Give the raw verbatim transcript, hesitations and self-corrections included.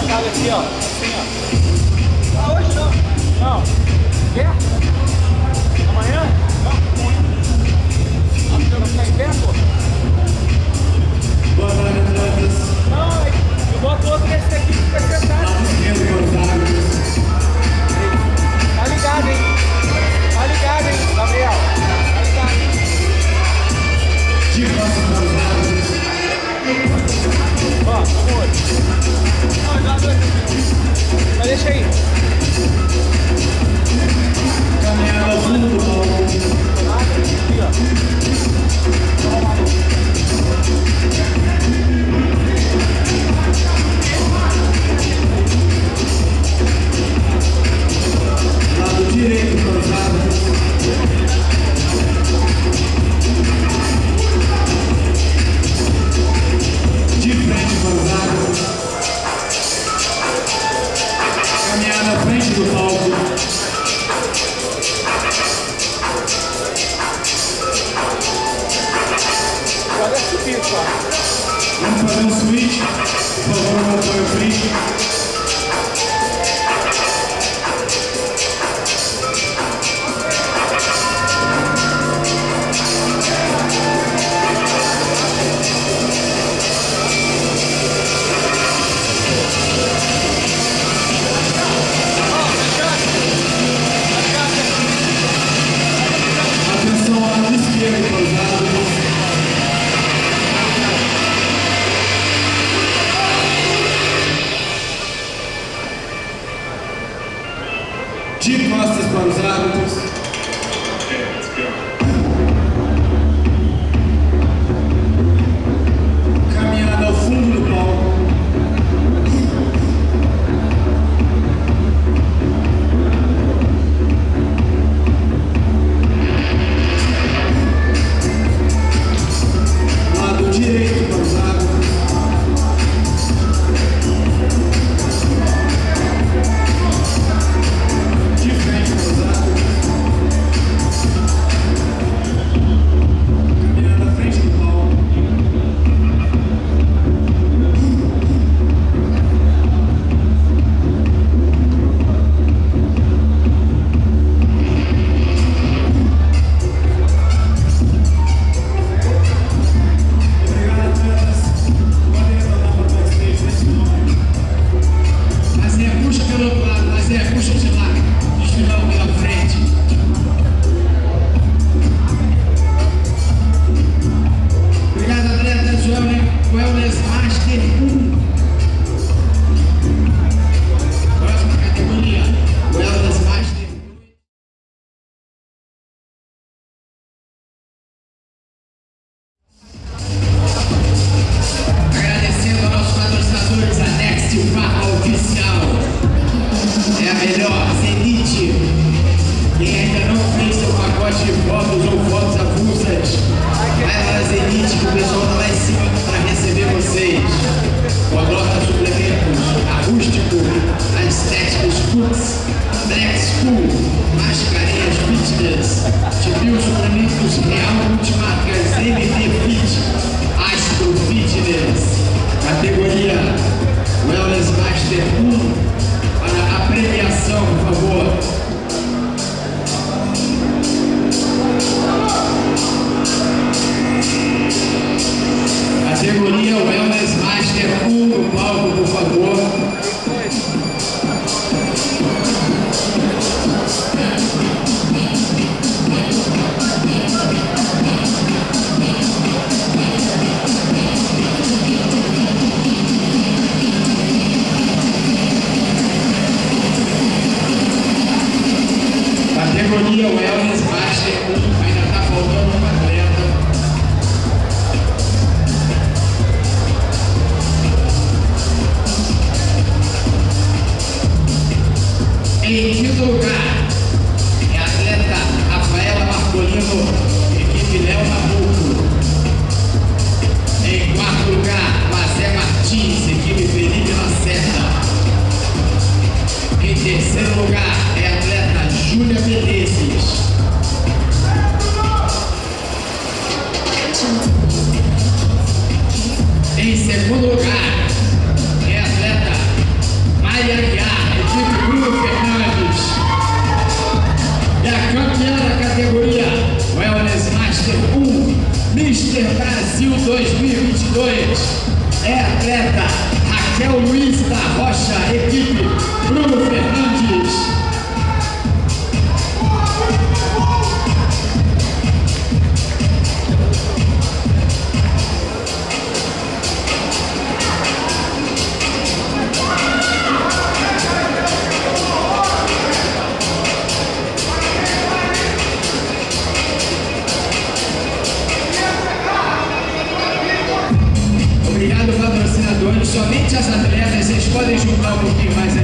marcado aqui, ó. Assim, ó. Ah, hoje não. Não. Quer? Amanhã? Não. Amanhã não ficar em pé, pô? Boa noite, atletas. Não, eu boto outro nesse daqui que fica sentado. Tá ligado, hein? Tá ligado, hein, Gabriel? Tá ligado. De costas para os lados. Ó, amor. Não, já dois. Mas deixa aí. Caminhada ao fundo do palco. Aqui, ó. Lado direito para os lados. De frente para os lados. Caminhada à frente do palco. Pode subir, só. Vamos fazer um switch. Por favor, no apoio frente. Atenção ao lado esquerdo para os lados. De costas para os árbitros. Caminhada ao fundo do palco. Lado direito para os árbitros. De frente para os árbitros. Caminhada à frente do palco. Obrigado, atletas. Podem retornar para o backstage nesse momento. Mas é, puxa pelo outro lado, mas é, puxa de lá. Desfilão pela frente. Obrigado, atletas. Wellness Master um. Próxima categoria. Wellness Master um. Agradecendo aos patrocinadores, a Next Farma Oficial. É a melhor, Zenith. Quem ainda não fez seu pacote de fotos ou fotos avulsas, vai lá na Zenith que o pessoal tá lá em cima para receber vocês. Coloca suplementos, acústico, estéticos, foods, black school, mascarinhas fitness, tipo suplementos real multimarcas M D Fit, Astro Fitness, categoria Wellness Master um, para a premiação, por favor. Categoria Wellness Master um no palco, por favor. Categoria Wellness Master um, ainda está faltando um atleta. Em quinto lugar, é a atleta Rafaela Marcolino, equipe Léo Nabuco. Em quarto lugar, Mazé Martins, equipe Felipe Lacerda. Em terceiro lugar, é a atleta Júlia Menezes. Em segundo lugar, é a atleta Mister Brasil dois mil e vinte e dois é atleta Raquel Luiz da Rocha, equipe Bruno Fernandes. Obrigado, patrocinadores. Somente as atletas, vocês podem juntar um pouquinho mais